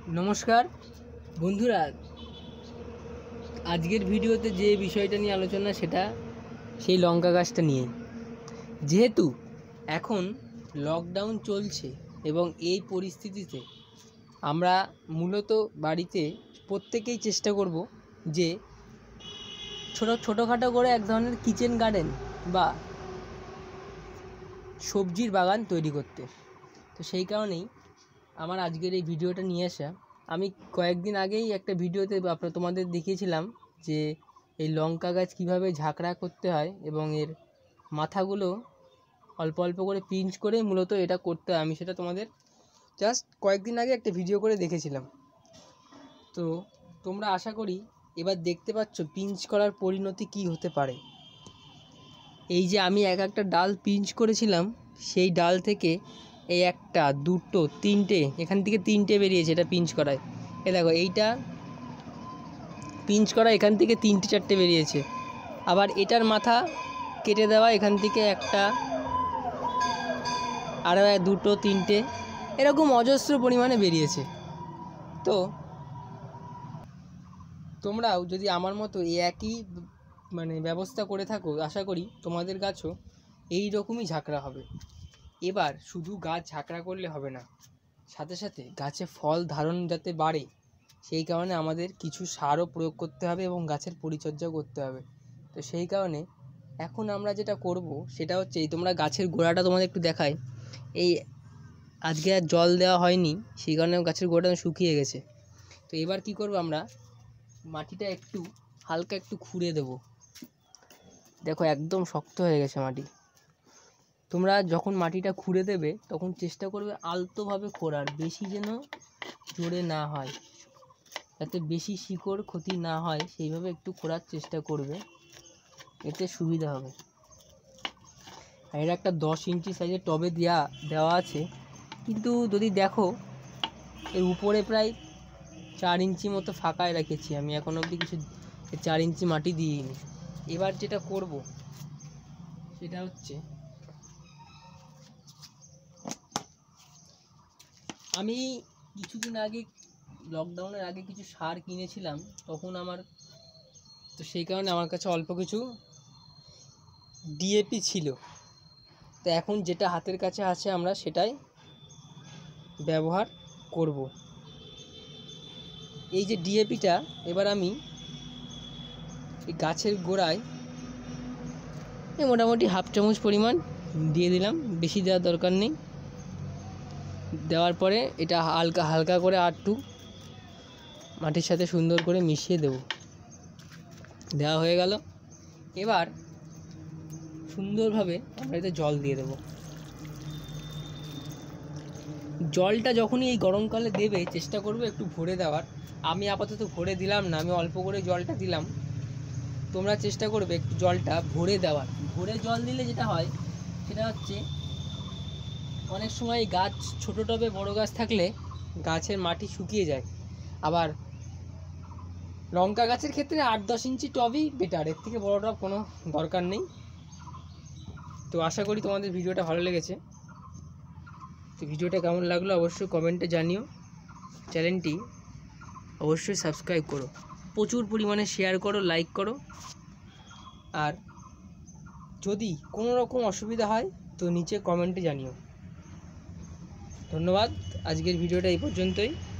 নমস্কার বন্ধুরা, আজকের ভিডিওতে যে বিষয়টা নিয়ে আলোচনা সেটা সেই লঙ্কা গাছটা নিয়ে। যেহেতু এখন লকডাউন চলছে এবং এই পরিস্থিতিতে আমরা মূলত বাড়িতে প্রত্যেকেই চেষ্টা করব যে ছোটোখাটো করে এক ধরনের কিচেন গার্ডেন বা সবজির বাগান তৈরি করতে। তো সেই কারণেই আমার আজকের এই ভিডিওটা নিয়ে আসা। আমি কয়েকদিন আগেই একটা ভিডিওতে তোমাদের দেখিয়েছিলাম যে এই লঙ্কা গাছ কীভাবে ঝাঁকড়া করতে হয় এবং এর মাথাগুলো অল্প অল্প করে পিঞ্চ করে মূলত এটা করতে হয়। আমি সেটা তোমাদের জাস্ট কয়েকদিন আগে একটা ভিডিও করে দেখেছিলাম। তো তোমরা আশা করি এবার দেখতে পাচ্ছ পিঞ্চ করার পরিণতি কী হতে পারে। এই যে আমি একটা ডাল পিঞ্চ করেছিলাম, সেই ডাল থেকে এই একটা দুটো তিনটে, এখান থেকে তিনটে বেরিয়েছে এটা পিঞ্চ করায়। এ দেখো এইটা পিঞ্চ করা, এখান থেকে তিনটে চারটে বেরিয়েছে। আবার এটার মাথা কেটে দেওয়া, এখান থেকে একটা, আরও দুটো তিনটে, এরকম অজস্র পরিমাণে বেরিয়েছে। তো তোমরাও যদি আমার মতো এই একই ব্যবস্থা করে থাকো, আশা করি তোমাদের গাছও এই রকমই ঝাঁকড়া হবে। এবার শুধু গাছ ঝাঁকড়া করলে হবে না, সাথে সাথে গাছে ফল ধারণ যাতে বাড়ে সেই কারণে আমাদের কিছু সারও প্রয়োগ করতে হবে এবং গাছের পরিচর্যাও করতে হবে। তো সেই কারণে এখন আমরা যেটা করব সেটা হচ্ছে, এই তোমরা গাছের গোড়াটা তোমাদের একটু দেখাই। এই আজকে আর জল দেওয়া হয়নি, সেই কারণে গাছের গোড়াটা শুকিয়ে গেছে। তো এবার কি করব, আমরা মাটিটা একটু হালকা একটু খুঁড়ে দেব। দেখো একদম শক্ত হয়ে গেছে মাটি। তোমরা যখন মাটিটা খুঁড়ে দেবে তখন চেষ্টা করবে আলতোভাবে খোঁড়ার, বেশি যেন জোরে না হয়, যাতে বেশি শিকড় ক্ষতি না হয় সেইভাবে একটু খোঁড়ার চেষ্টা করবে, এতে সুবিধা হবে। আর এটা একটা 10 ইঞ্চি সাইজের টবে দেওয়া আছে, কিন্তু যদি দেখো এর উপরে প্রায় 4 ইঞ্চি মতো ফাঁকায় রেখেছি আমি, এখন অবধি কিছু 4 ইঞ্চি মাটি দিইনি। এবার যেটা করব সেটা হচ্ছে, আমি কিছুদিন আগে লকডাউনের আগে কিছু সার কিনেছিলাম, তখন তো সেই কারণে আমার কাছে অল্প কিছু ডিএপি ছিল। তো এখন যেটা হাতের কাছে আছে আমরা সেটাই ব্যবহার করব। এই যে ডিএপিটা, এবার আমি এই গাছের গোড়ায় মোটামুটি 1/2 চামচ পরিমাণ দিয়ে দিলাম, বেশি দেওয়ার দরকার নেই। দেওয়ার পরে এটা হালকা হালকা করে একটু মাটির সাথে সুন্দর করে মিশিয়ে দেব। দেওয়া হয়ে গেল। এবার সুন্দরভাবে আমরা এতে জল দিয়ে দেব। জলটা যখনই এই গরমকালে দেবে চেষ্টা করবে একটু ভরে দেওয়ার। আমি আপাতত ভরে দিলাম না, আমি অল্প করে জলটা দিলাম। তোমরা চেষ্টা করবে একটু জলটা ভরে দেওয়ার। ভরে জল দিলে যেটা হয় সেটা হচ্ছে, অনেক সময় গাছ ছোট টবে বড় গাছ থাকলে গাছের মাটি শুকিয়ে যায়। আবার লঙ্কা গাছের ক্ষেত্রে 8-10 ইঞ্চি টবই বেটার, এর থেকে বড় টব কোনো দরকার নেই। তো আশা করি তোমাদের ভিডিওটা ভালো লেগেছে। তো ভিডিওটা কেমন লাগলো অবশ্যই কমেন্টে জানিও। চ্যানেলটি অবশ্যই সাবস্ক্রাইব করো, প্রচুর পরিমাণে শেয়ার করো, লাইক করো। আর যদি কোনো রকম অসুবিধা হয় তো নিচে কমেন্টে জানিও। ধন্যবাদ। আজকের ভিডিওটা এই পর্যন্তই।